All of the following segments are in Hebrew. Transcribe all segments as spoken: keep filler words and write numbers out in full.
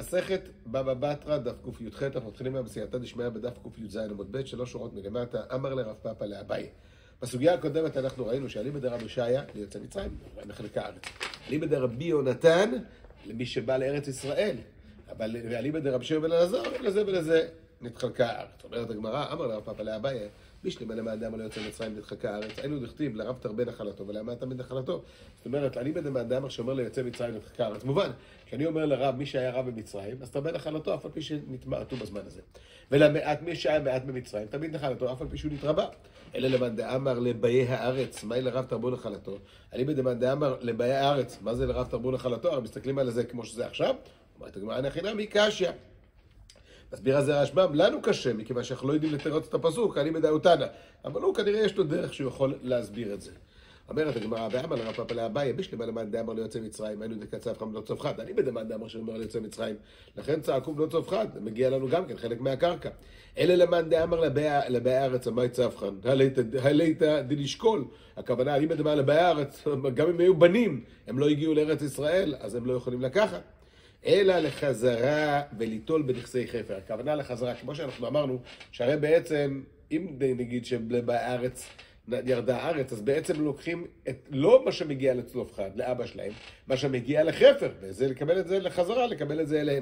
מסכת בבא בתרא דף קי"ח, אנחנו מתחילים מהסייעתא דשמיא בדף קי"ז עמוד ב', שלוש שורות מלמטה. אמר לרב פאפא לאביי. בסוגיה הקודמת אנחנו ראינו שאליבא דרבי ישעיה ליוצא מצרים, מחלק הארץ. אליבא דרבי יונתן למי שבא לארץ ישראל, אבל אליבא דרבי שמעון בן אלעזר לזה ולזה נתחלקה הארץ. אומרת הגמרא, אמר לרב פאפא לאביי, בישלמה למאן דאמר ליוצא מצרים נתחלקה הארץ, היינו דכתיב לרב תרבה נחלתו ולאמנת תמיד נחלתו. זאת אומרת, אליבא דמאן דאמר שאומר ליוצא מצרים נתחלקה הארץ. מובן, כשאני אומר לרב מי שהיה רב במצרים, אז תרבה נחלתו אף על פי שנתמעטו בזמן הזה. ולמעט מי שהיה מעט במצרים, תמיד נחלתו אף על פי שהוא נתרבה. אלא למאן דאמר לבאי הארץ, מהי לרב תרבו נחלתו? אליבא דמאן דאמר לבאי הארץ, מה זה לרב תרבו נחלתו? הרי מסתכלים על זה כמו שזה עכשיו. אומרת הגמרא אין חינם, היא קשיא. מסביר על זה רשב"ם, לנו קשה, מכיוון שאנחנו לא יודעים לתרץ את הפסוק, אני מדעותנה. אבל הוא כנראה יש לו דרך שהוא יכול להסביר את זה. אומרת הגמרא, ואמר לרב פאפא לאביי, בישלמה למאן דאמר ליוצא מצרים, היינו דקצב בנות צלפחד. אני בדמאן דאמר שאומר ליוצא מצרים, לכן צעקו בנות צלפחד, מגיע לנו גם כן חלק מהקרקע. אלה למאן דאמר לבאי הארץ, המאי צלפחד, הליתא דלשקול. הכוונה, אני בדמאן לבאי הארץ, גם אם היו בנים, הם לא הגיעו לארץ ישראל, אז הם לא יכולים לקחת. אלא לחזרה וליטול בנכסי חפר. הכוונה לחזרה, כמו שאנחנו אמרנו, שהרי בעצם, אם נגיד שבארץ ירדה הארץ, אז בעצם לוקחים את, לא מה שמגיע לצלופחד, לאבא שלהם, מה שמגיע לחפר, וזה לקבל את זה לחזרה, לקבל את זה אליהם.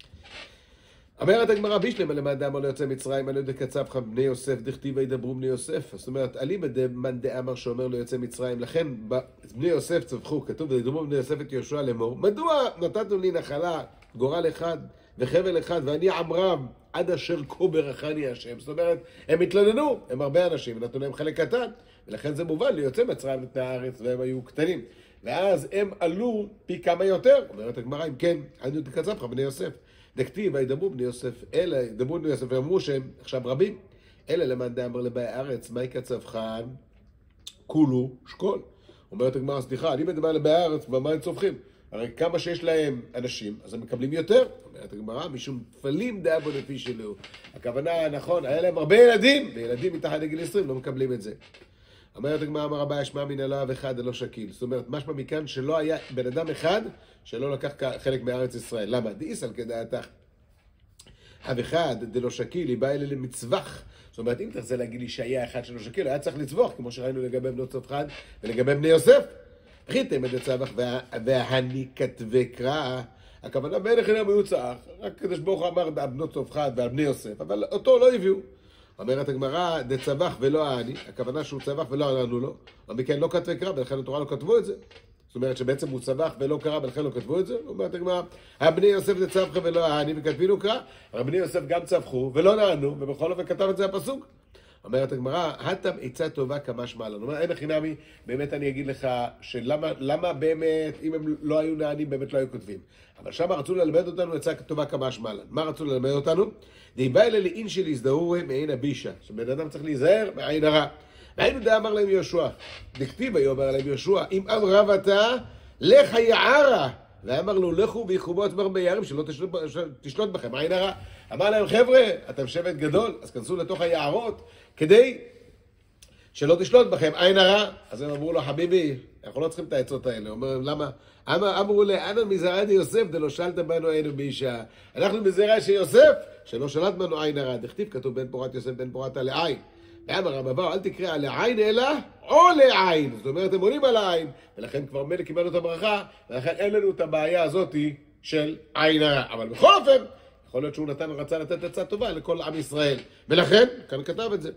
אומרת הגמרא, בישלמה למאן דאמר ליוצא מצרים, אני יודע קצבך בני יוסף, דכתיב וידברו בני יוסף. זאת אומרת, אליבא דמאן דאמר שאומר ליוצא מצרים, לכן בני יוסף צווחו, כתוב וידברו בני יוסף את יהושע לאמור, מדוע נתתם לי נחלה, גורל אחד וחבל אחד, ואני עמרם עד אשר כה ברכני השם. זאת אומרת, הם התלוננו, הם הרבה אנשים, נתנו להם חלק קטן, ולכן זה מובן ליוצא מצרים את הארץ, והם היו קטנים. ואז הם עלו פי כמה יותר. אומרת הגמרא, אם כן, אני יודע קצבך בני יוסף. דכתיב וידברו בני יוסף, אלא ידברו בני יוסף ואמרו שהם עכשיו רבים, אלא למאן דאמר לבאי הארץ, מהי קצבכן? כולו שקול. אומרת הגמרא, סליחה, אני מדבר לבאי הארץ, ומה הם צווחים? הרי כמה שיש להם אנשים, אז הם מקבלים יותר. אומרת הגמרא, משום תפלים דאבו לפי שלו. הכוונה, נכון, היה להם הרבה ילדים, וילדים מתחת לגיל עשרים לא מקבלים את זה. אומרת הגמרא, אמר רבי ישמע מן אלוהיו אחד הלא שקיל. זאת אומרת, משמע מכאן שלא היה בן אדם אחד שלא לקח חלק מארץ ישראל. למה? דאיסל כדעתך. אב אחד דלא שקיל, היא באה אלה למצווח. זאת אומרת, אם תרצה להגיד לי שהיה אחד שלא שקיל, היה צריך לצווח, כמו שראינו לגבי בנות צלפחד ולגבי בני יוסף. חיתם את הצווח והני כתבי קרא. הכוונה בין החינם הוא צעך, רק כדי שברוך אמר בנות צלפחד ועל בני יוסף, אבל אותו לא הביאו. אומרת הגמרא, דצבח ולא העני, הכוונה שהוא צבח ולא ענו לו, אבל מכן לא כתבי קרא, ולכן התורה לא כתבו את זה. זאת אומרת שבעצם הוא צבח ולא קרא, ולכן לא כתבו את זה. אומרת הגמרא, הבני יוסף דצבחה ולא העני, וכתבינו קרא, אבל בני יוסף גם צבחו ולא נענו, ובכל אופן כתב את זה הפסוק. אומרת הגמרא, הטם עצה טובה כמשמע לנו. אומר, אין החינמי, באמת אני אגיד לך, שלמה למה באמת, אם הם לא היו נענים, באמת לא היו כותבים. אבל שם רצו ללמד אותנו עצה טובה כמשמע לנו. מה רצו ללמד אותנו? דיבה אלה לאין של הזדהורי מעין הבישה. שבן אדם צריך להיזהר מעין הרע. והיינו דאמר להם יהושע. דכתיב היו אמר להם יהושע, אם עם רב אתה, לך יערה. ואמר לו, לכו ויחובו עצמם ביערים, שלא תשלוט, תשלוט בכם, עין הרע. אמר להם, חבר'ה, אתם שבט גדול, אז כנסו לתוך היערות, כדי שלא תשלוט בכם, עין הרע. אז הם אמרו לו, חביבי, אנחנו לא צריכים את העצות האלה. אומר, למה? אמרו לה, אנו מזרע יוסף, דלא שלט בנו עינו באישה. אנחנו מזרע של יוסף, שלא שלט בנו עין הרע. דכתיב כתוב בן פורת יוסף, בן פורתה לעין. ואמר רבא, אל תקרא לעין אלא או לעין. זאת אומרת, הם עולים על העין, ולכן כבר מלך קיבלנו את הברכה, ולכן אין לנו את הבעיה הזאת של עין הרע. אבל בכל אופן, יכול להיות שהוא נתן ורצה לתת עצה טובה לכל עם ישראל. ולכן, כאן כתב את זה.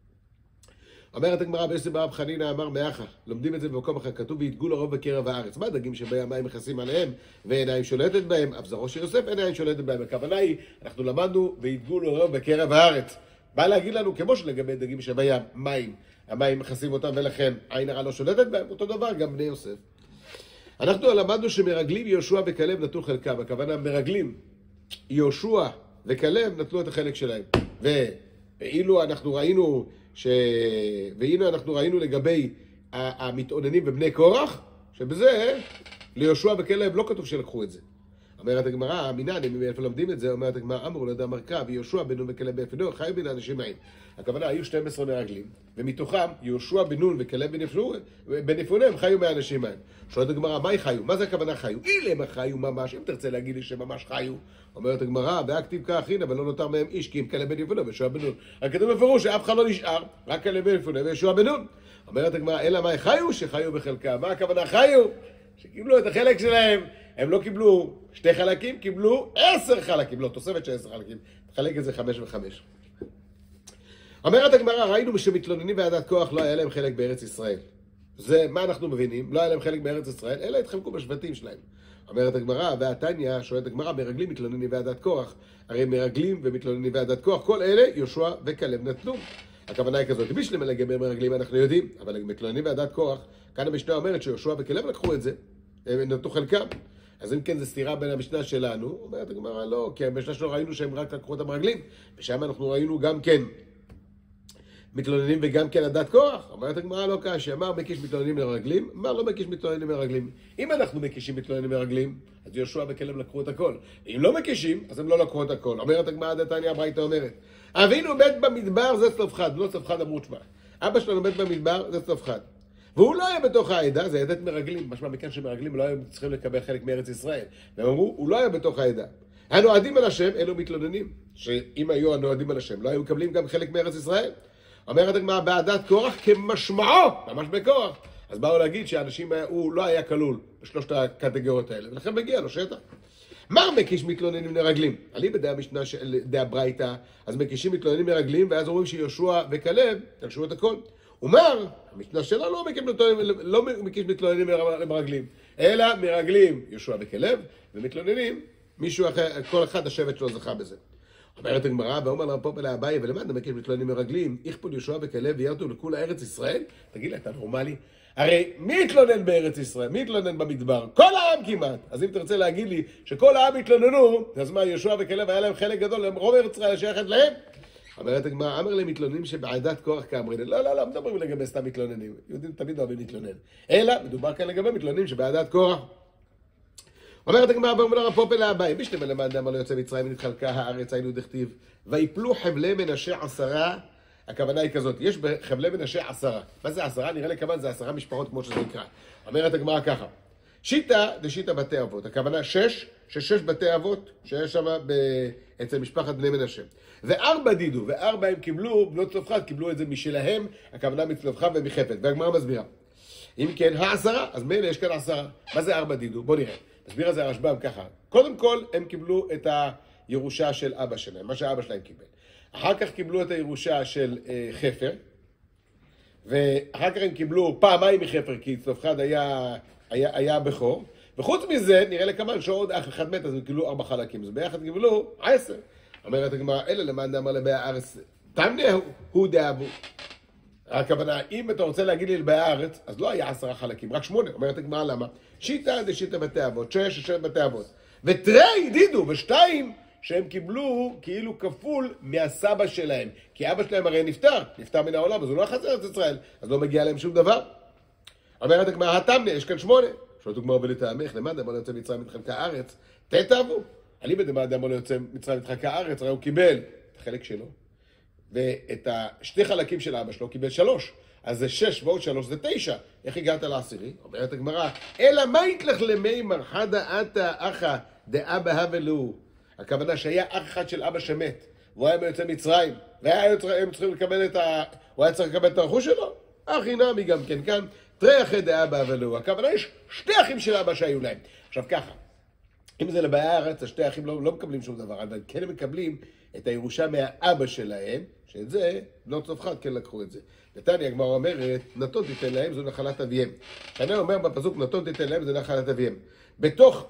אומרת הגמרא ביוסי ברב חנינא אמר מאחה, לומדים את זה במקום אחר, כתוב ויתגו לרוב בקרב הארץ. מה הדגים שבהם המים מכסים עליהם ועיניים שולטת בהם? אף זרעו של יוסף עיניים שולטת בהם. הכוונה היא, אנחנו למדנו ויתגו לרוב בקרב הארץ. בא להגיד לנו, כמו שלגבי דגים שבהם מים, המים מכסים אותם ולכן עין הרע לא שולטת בהם, אותו דבר גם בני יוסף. אנחנו למדנו שמרגלים יהושע וכלב נתנו חלקם. הכוונה מרגלים יהושע וכלב נתנו את החלק שלהם. ואילו אנחנו ראינו ש... והנה אנחנו ראינו לגבי המתאוננים ובני קורח, שבזה ליהושע וכלב לא כתוב שלקחו את זה. אומרת הגמרא, מינני, מאיפה לומדים את זה? אומרת הגמרא, אמרו לא יודע מרקה, ויהושע בן נון וכלב בן יפונה, חיו בין האנשים ההם. הכוונה, היו שנים עשר מרגלים, ומתוכם יהושע בן נון וכלב בן יפונה, הם חיו מהאנשים ההם. שואלת הגמרא, מה חיו? מה זה הכוונה חיו? אילם חיו ממש, אם תרצה להגיד לי שממש חיו. אומרת הגמרא, והכתיב כך, הנה, ולא נותר מהם איש, כי אם כלב בן יפונה ויהושע בן נון. הכתוב בפירוש שאף אחד לא נשאר, רק כלב בן יפונה ויהושע בן נון. אומרת הגמרא, אלא מה חיו? שחיו בחלקם. מה הכוונה חיו? שקיבלו את החלק שלהם. הם לא קיבלו שתי חלקים, קיבלו עשר חלקים, לא, תוספת של עשר חלקים, תחלק את זה חמש וחמש. אומרת הגמרא, ראינו שמתלוננים ועדת כוח לא היה להם חלק בארץ ישראל. זה מה אנחנו מבינים, לא היה להם חלק בארץ ישראל, אלא התחלקו בשבטים שלהם. אומרת הגמרא, והתניא, שואלת הגמרא, מרגלים מתלוננים ועדת כוח, הרי מרגלים ומתלוננים ועדת כוח, כל אלה יהושע וכלב נתנו. הכוונה היא כזאת, בשלמה לגבי מרגלים אנחנו יודעים, אבל מתלוננים ועדת כוח, כאן המשנה אומרת שיהושע וכלב לקחו את זה, הם נתנו חלקם. אז אם כן זה סתירה בין המשנה שלנו, אומרת הגמרא לא, כי המשנה שלנו ראינו שהם רק לקחו את המרגלים, ושם אנחנו ראינו גם כן מתלוננים וגם כן עדת כוח. אומרת הגמרא לא קשה, אמר מקיש מתלוננים לרגלים, אמר לא מקיש מתלוננים לרגלים. אם אנחנו מקישים מתלוננים לרגלים, אז יהושע וכלב לקחו את הכל. אם לא מקישים, אז הם לא לקחו את הכל. אומרת הגמרא דתניא הברייתא אומרת, אבינו מת במדבר זה צלופחד, לא צלופחד אמרו תשמע. אבא שלנו מת במדבר זה צלופחד. והוא לא היה בתוך העדה, זה עדת מרגלים, משמע מכאן שמרגלים לא היו צריכים לקבל חלק מארץ ישראל. והם אמרו, הוא לא היה בתוך העדה. הנועדים על השם, אלו מתלוננים, שאם היו הנועדים על השם, לא היו מקבלים גם חלק מארץ ישראל. אומרת הגמרא, בעדת כורח כמשמעו, ממש בכורח. אז באו להגיד שהאנשים, הוא לא היה כלול בשלושת הקטגוריות האלה, ולכן מגיע לו שטח. מר מקיש מתלוננים לרגלים. עלי בדעה המשנה של דעה ברייתא, אז מקישים מתלוננים לרגלים, ואז אומרים שיהושע וכלב תקשו את הכל. ומר, המשנה שלה לא מקיש מתלוננים, לא מקיש מתלוננים למרגלים, אלא מרגלים יהושע וכלב, ומתלוננים מישהו אחר, כל אחד השבט שלו זכה בזה. אומרת הגמרא, ואומר לרב פופא לאביי, ולמד מקיש מתלוננים מרגלים, יכפול יהושע וכלב וירדו לכול ארץ ישראל? תגיד לה, אתה נורמלי? הרי מי התלונן בארץ ישראל? מי התלונן במדבר? כל העם כמעט. אז אם תרצה להגיד לי שכל העם התלוננו, אז מה, יהושע וכלב היה להם חלק גדול, הם רוב ארץ ישראל שייכת להם? אומרת הגמרא, אמר להם מתלוננים שבעדת כורח כאמרין. לא, לא, לא, מדברים לגבי סתם מתלוננים. יהודים תמיד אוהבים להתלונן. אלא, מדובר כאן לגבי מתלוננים שבעדת כורח. אומרת הגמרא, ואומר לרב פופא לאביי, בשלמה למד אמר לו יוצא מצרים ונתחלקה הארץ, היינו דכתיב, ויפלו חבלי מנשה עשרה. הכוונה היא כזאת, יש בחבלי מנשה עשרה. מה זה עשרה? נראה לי כמובן זה עשרה משפחות כמו שזה נקרא. אומרת הגמרא ככה, שיטה דשיטה בתי אבות, הכוונה שש, ששש בתי אבות שיש שם אצל משפחת בני מנשה. וארבע דידו, וארבע הם קיבלו, בנות צלופחד קיבלו את זה משלהם, הכוונה מצלופחד ומחפת. והגמרא מסבירה. אם כן, העשרה, אז מילא יש כאן עשרה. מה זה ארבע דידו? בוא נראה. מסביר על זה הרשב"ם ככה. קודם כל, הם קיבלו את הירושה של אבא שלהם, מה שאבא שלהם קיבל. אחר כך קיבלו את הירושה של אה, חפר, ואחר כך הם קיבלו פעמיים מחפר, כי צלופחד היה, היה, היה בכור, וחוץ מזה, נראה לכמן שעוד אח אחד מת, אז הם קיבלו ארבע חלקים, אז ביחד קיבלו עשר. אומרת הגמרא, אלה למען דאמר לבאי הארץ, תמנה הוא, הוא דאבו. הכוונה, אם אתה רוצה להגיד לי לבאי הארץ, אז לא היה עשרה חלקים, רק שמונה. אומרת הגמרא, למה? שיטה דשיטה בתי אבות, שש, שש בתי אבות. ותרי דידו, ושתיים, שהם קיבלו כאילו כפול מהסבא שלהם. כי אבא שלהם הרי נפטר, נפטר מן העולם, אז הוא לא חזר את ישראל, אז לא מגיע להם שום דבר. אומרת הגמרא, התמנה, יש כאן שמונה. שואלת הגמרא ולטעמך, למען דאמר ליוצא מצרים מתחלקה הארץ, תתאבו. אני בדמע דאמר ליוצא מצרים מתחלקה הארץ, הרי הוא קיבל את החלק שלו, ואת השתי חלקים של אבא שלו הוא קיבל שלוש. אז זה שש ועוד שלוש, זה תשע. איך הגעת לעשירי? אומרת הגמרא, אלא מה יתלך למימר חדה עתה אחא דאבא הבלו? הכוונה שהיה אח אחד של אבא שמת, והוא היה ביוצא מצרים, והם צריכים לקבל את ה... הוא היה צריך לקבל את הרכוש שלו? אחי נמי גם כן כאן, תרי אחי דאבא הבלו. הכוונה יש שתי אחים של אבא שהיו להם. עכשיו ככה, אם זה לבאי הארץ, השתי אחים לא, לא מקבלים שום דבר, אבל כן הם מקבלים את הירושה מהאבא שלהם, שאת זה, בנות צלופחד כן לקחו את זה. נתניה, הגמרא אומרת, נתון תיתן להם, זו נחלת אביהם. שאני אומר בפסוק, נתון תיתן להם, זה נחלת אביהם. בתוך,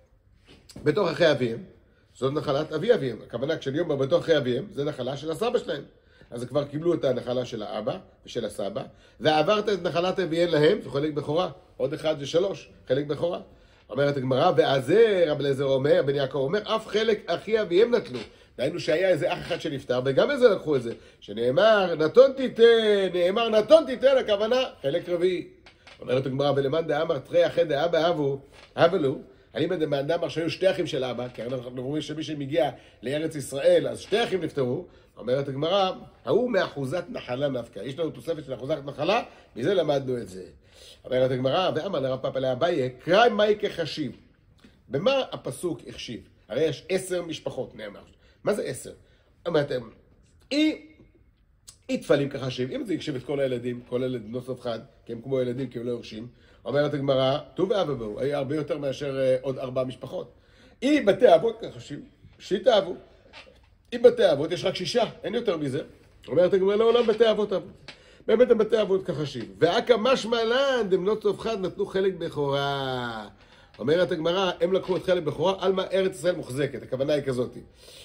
בתוך אחי אביהם, זאת נחלת אבי אביהם. הכוונה, כשאני אומר בתוך אחי אביהם, זה נחלה של הסבא שלהם. אז כבר קיבלו את הנחלה של האבא ושל הסבא, ועברת את נחלת אביהם להם, זה חלק בכורה. עוד אחד ושלוש, חלק בכורה. אומרת הגמרא, ועזה רב אליעזר אומר, בן יעקב אומר, אף חלק אחי אביהם נטלו. דהיינו שהיה איזה אח אחד שנפטר, וגם איזה לקחו את זה. שנאמר, נתון תיתן, נאמר, נתון תיתן, הכוונה, חלק רביעי. אומרת הגמרא, ולמאן דאמר, תרי אחי דאבא אבו, אבלו, אני בן אדם שהיו שתי אחים של אבא, כי אנחנו רואים שמי שמגיע לארץ ישראל, אז שתי אחים נפטרו. אומרת הגמרא, ההוא מאחוזת נחלה נפקא. יש לנו תוספת של אחוזת נחלה, מזה למדנו את זה. אומרת הגמרא, ואמר לרב פאפא לאביי, קרא מאי כחשיב. במה הפסוק החשיב? הרי יש עשר משפחות, נאמר. מה זה עשר? אמרתם, אי, אי תפלים כחשיב. אם זה יקשיב את כל הילדים, כל ילד נוסף אחד, כי הם כמו ילדים, כי הם לא יורשים. אומרת הגמרא, ט"ו באב ובאו, היה הרבה יותר מאשר uh, עוד ארבע משפחות. אי בתי אבות כחשיב, שיטה אבו. אם בתי אבות יש רק שישה, אין יותר מזה. אומרת הגמרא, לעולם בתי אבות אבות. באמת הם בתי אבות כחשיב. ואקא משמע לן דמנות צלפחד נתנו חלק בכורה. אומרת הגמרא, הם לקחו את חלק בכורה, על מה ארץ ישראל מוחזקת. הכוונה היא כזאת.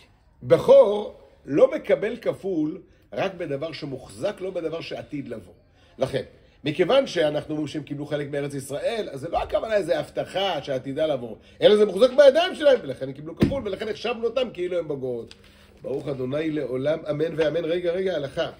בכור לא מקבל כפול רק בדבר שמוחזק, לא בדבר שעתיד לבוא. לכן, מכיוון שאנחנו אומרים שהם קיבלו חלק בארץ ישראל, אז זה לא הכוונה איזה הבטחה שעתידה לבוא, אלא זה מוחזק בידיים שלהם, ולכן הם קיבלו כפול, ולכן החשבנו אותם כאילו הם בגרות. ברוך אדוני לעולם, אמן ואמן. רגע, רגע, הלכה.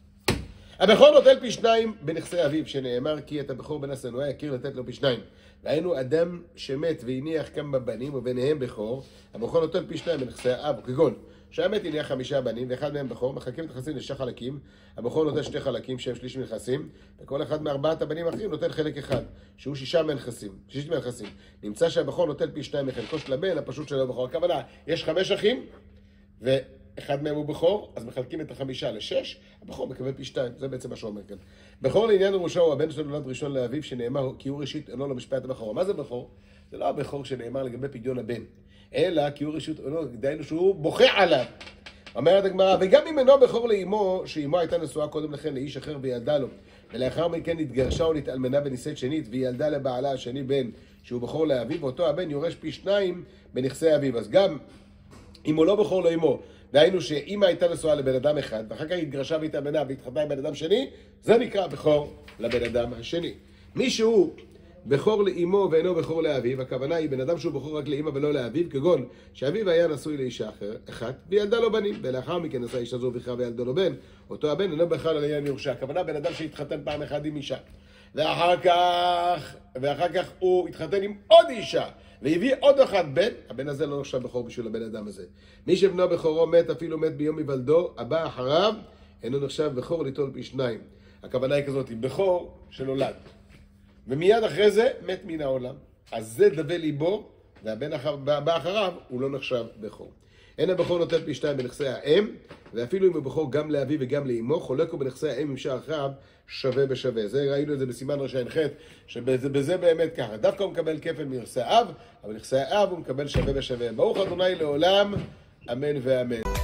הבכור נוטל פי שניים בנכסי אביו, שנאמר כי את הבכור בן השנואה יכיר לתת לו פי שניים. והיינו אדם שמת והניח כמה בנים, וביניהם בכור, הבכור נוטל פי שניים בנכסי האב, כגון שהמת הניח חמישה בנים, ואחד מהם בכור, מחלקים את הנכסים לשתי חלקים, הבכור נוטל שתי חלקים שהם שליש מנכסים, וכל אחד מארבעת הבנים האחרים נוטל חלק אחד, שהוא שישה מנכסים, שישית מנכסים. נמצא שהבכור נוטל פי שניים מחלקו של הבן, הפשוט שלו בכור. הכוונה, יש חמש אחים, ואחד מהם הוא בכור, אז מחלקים את החמישה לשש, הבכור מקבל פי שתיים, זה בעצם מה שאומר כאן. בכור לעניין ראשו הוא הבן שלו נולד ראשון לאביו, שנאמר כי הוא ראשית אינו למשפט הבכור. מה זה בכור? זה לא הבכור שנאמר לגבי פדיון הבן, אלא כי הוא ראשית אינו, דהיינו שהוא בוכה עליו. אומרת הגמרא, וגם אם אינו בכור לאמו, שאמו הייתה נשואה קודם לכן לאיש אחר וילדה לו, ולאחר מכן התגרשה או נתאלמנה בנישאת שנית, והיא ילדה לבעלה השני בן שהוא בכור לאביו, ואותו הבן יורש פי שניים בנכסי אביו. אז גם אם הוא לא בכור לאמו, דהיינו שאמא הייתה נשואה לבן אדם אחד, ואחר כך התגרשה והתאלמנה והתחתנה עם בן אדם שני, זה נקרא בכור לבן אדם השני. מי שהוא בכור לאמו ואינו בכור לאביו, הכוונה היא בן אדם שהוא בכור רק לאמא ולא לאביו, כגון שאביו היה נשוי לאישה אחת וילדה לו בנים, ולאחר מכן נשא אישה זו ובכרה וילדה לו בן, אותו הבן אינו בכלל לעניין ירושה. הכוונה בן אדם שהתחתן פעם אחת עם אישה, ואחר כך, ואחר כך הוא התחתן עם עוד אישה, והביא עוד אחד בן, הבן הזה לא נחשב בכור בשביל הבן אדם הזה. מי שבנו בכורו מת, אפילו מת ביום היוולדו, הבא אחריו אינו נחשב בכור ליטול פי שניים. הכוונה היא כזאת, בכור שנולד, ומיד אחרי זה מת מן העולם, אז זה דווה ליבו, והבן הבא אחריו הוא לא נחשב בכור. אין הבכור נוטל פי שתיים בנכסי האם, ואפילו אם הוא בכור גם לאביו וגם לאמו, חולק הוא בנכסי האם עם שאר אחיו שווה בשווה. זה ראינו את זה בסימן רש"י ח', שבזה באמת ככה. דווקא הוא מקבל כפל מנכסי האב, אבל נכסי האב הוא מקבל שווה בשווה. ברוך אדוני לעולם, אמן ואמן.